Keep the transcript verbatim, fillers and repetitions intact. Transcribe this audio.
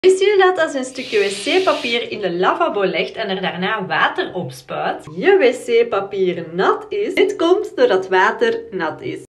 Wisten jullie dat als je een stukje wc-papier in de lavabo legt en er daarna water op spuit, je wc-papier nat is? Dit komt doordat water nat is.